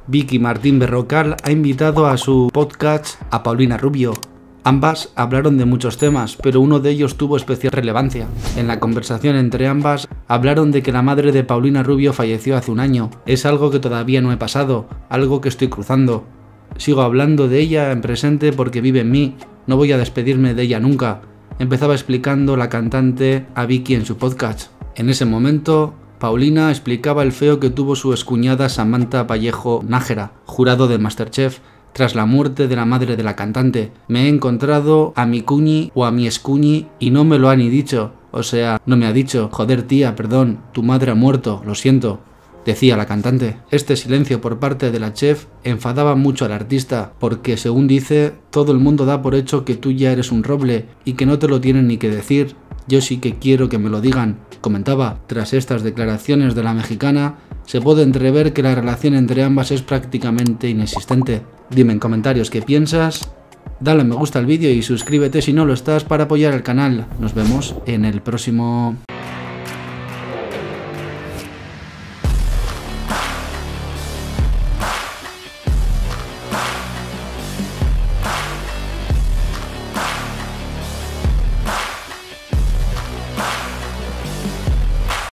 Vicky Martín Berrocal ha invitado a su podcast a Paulina Rubio. Ambas hablaron de muchos temas, pero uno de ellos tuvo especial relevancia. En la conversación entre ambas, hablaron de que la madre de Paulina Rubio falleció hace un año. Es algo que todavía no he pasado, algo que estoy cruzando. Sigo hablando de ella en presente porque vive en mí, no voy a despedirme de ella nunca. Empezaba explicando la cantante a Vicky en su podcast. En ese momento, Paulina explicaba el feo que tuvo su excuñada Samantha Vallejo Nájera, jurado de MasterChef, tras la muerte de la madre de la cantante. Me he encontrado a mi cuñi o a mi escuñi y no me lo ha ni dicho. O sea, no me ha dicho, joder tía, perdón, tu madre ha muerto, lo siento, decía la cantante. Este silencio por parte de la chef enfadaba mucho al artista, porque según dice, todo el mundo da por hecho que tú ya eres un roble y que no te lo tienen ni que decir. Yo sí que quiero que me lo digan, comentaba. Tras estas declaraciones de la mexicana, se puede entrever que la relación entre ambas es prácticamente inexistente. Dime en comentarios qué piensas, dale a me gusta al vídeo y suscríbete si no lo estás para apoyar el canal. Nos vemos en el próximo.